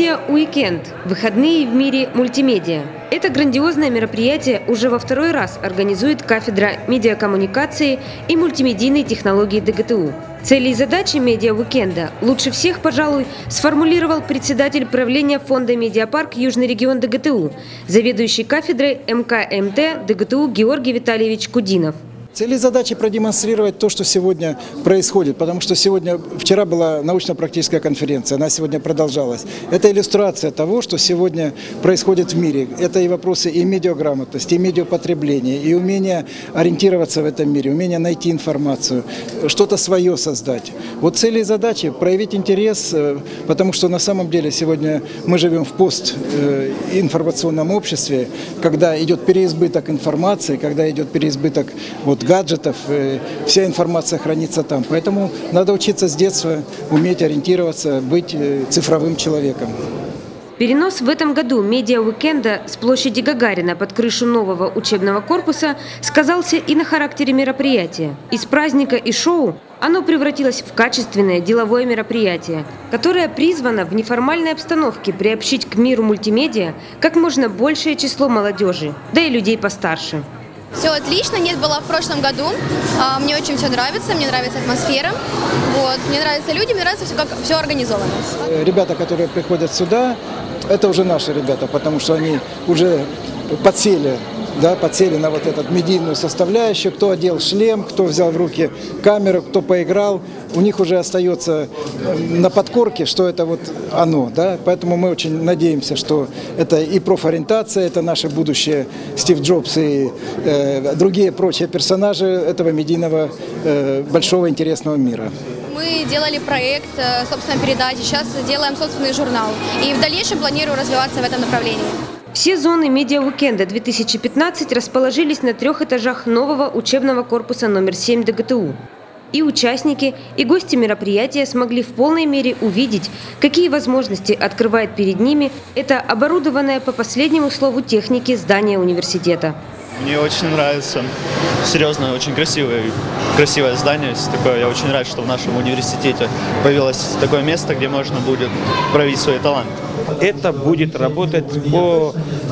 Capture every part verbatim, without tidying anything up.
Медиа Уикенд – выходные в мире мультимедиа. Это грандиозное мероприятие уже во второй раз организует кафедра медиакоммуникации и мультимедийной технологии ДГТУ. Цели и задачи Медиа Уикенда лучше всех, пожалуй, сформулировал председатель правления фонда «Медиапарк Южный регион ДГТУ», заведующий кафедрой МКМТ ДГТУ Георгий Витальевич Кудинов. Цель и задача продемонстрировать то, что сегодня происходит, потому что сегодня, вчера была научно-практическая конференция, она сегодня продолжалась. Это иллюстрация того, что сегодня происходит в мире. Это и вопросы и медиаграмотности, и медиапотребления, и умение ориентироваться в этом мире, умение найти информацию, что-то свое создать. Вот цели и задачи проявить интерес, потому что на самом деле сегодня мы живем в постинформационном обществе, когда идет переизбыток информации, когда идет переизбыток вот, гаджетов, вся информация хранится там. Поэтому надо учиться с детства, уметь ориентироваться, быть цифровым человеком. Перенос в этом году медиа-уикенда с площади Гагарина под крышу нового учебного корпуса сказался и на характере мероприятия. Из праздника и шоу оно превратилось в качественное деловое мероприятие, которое призвано в неформальной обстановке приобщить к миру мультимедиа как можно большее число молодежи, да и людей постарше. Все отлично, нет, было в прошлом году. Мне очень все нравится, мне нравится атмосфера, вот, мне нравятся люди, мне нравится все, как все организовано. Ребята, которые приходят сюда, это уже наши ребята, потому что они уже подсели, да, подсели на вот эту медийную составляющую. Кто одел шлем, кто взял в руки камеру, кто поиграл. У них уже остается на подкорке, что это вот оно. Да? Поэтому мы очень надеемся, что это и профориентация, это наше будущее Стив Джобс и э, другие прочие персонажи этого медийного э, большого интересного мира. Мы делали проект, собственно, передачи, сейчас делаем собственный журнал. И в дальнейшем планирую развиваться в этом направлении. Все зоны медиа-уикенда две тысячи пятнадцать расположились на трех этажах нового учебного корпуса номер семь ДГТУ. И участники, и гости мероприятия смогли в полной мере увидеть, какие возможности открывает перед ними это оборудованное по последнему слову техники здание университета. Мне очень нравится. Серьезно, очень красивое, красивое здание. Такое, я очень рад, что в нашем университете появилось такое место, где можно будет проявить свои таланты. Это будет работать по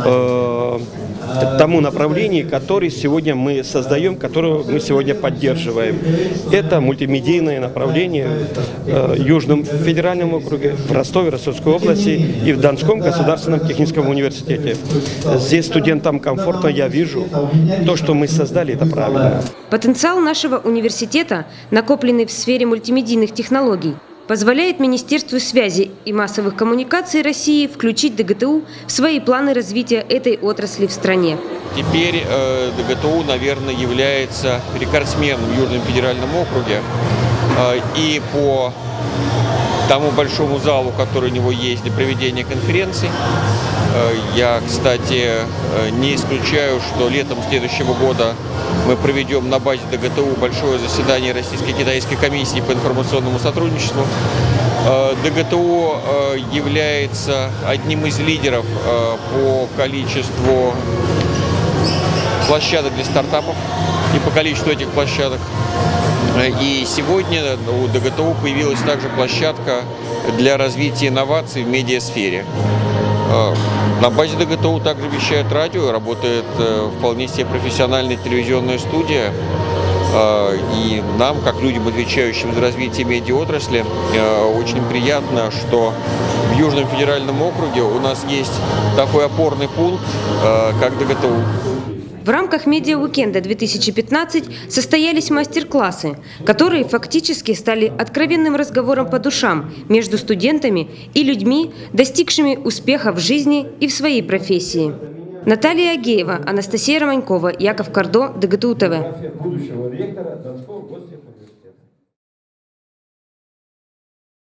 э, тому направлению, которое сегодня мы создаем, которое мы сегодня поддерживаем. Это мультимедийное направление э, в Южном федеральном округе, в Ростове, Ростовской области и в Донском государственном техническом университете. Здесь студентам комфортно, я вижу. То, что мы создали, это правильно. Потенциал нашего университета, накопленный в сфере мультимедийных технологий, позволяет Министерству связи и массовых коммуникаций России включить ДГТУ в свои планы развития этой отрасли в стране. Теперь э, ДГТУ, наверное, является рекордсменом в Южном федеральном округе. Э, и по тому большому залу, который у него есть для проведения конференций, э, я, кстати, э, не исключаю, что летом следующего года мы проведем на базе ДГТУ большое заседание Российско-Китайской комиссии по информационному сотрудничеству. ДГТУ является одним из лидеров по количеству площадок для стартапов и по количеству этих площадок. И сегодня у ДГТУ появилась также площадка для развития инноваций в медиасфере. На базе ДГТУ также вещает радио, работает вполне себе профессиональная телевизионная студия. И нам, как людям, отвечающим за развитие медиаотрасли, очень приятно, что в Южном федеральном округе у нас есть такой опорный пункт, как ДГТУ. В рамках медиа-уикенда две тысячи пятнадцать состоялись мастер-классы, которые фактически стали откровенным разговором по душам между студентами и людьми, достигшими успеха в жизни и в своей профессии. Наталья Агеева, Анастасия Романькова, Яков Кардо, ДГТУ ТВ.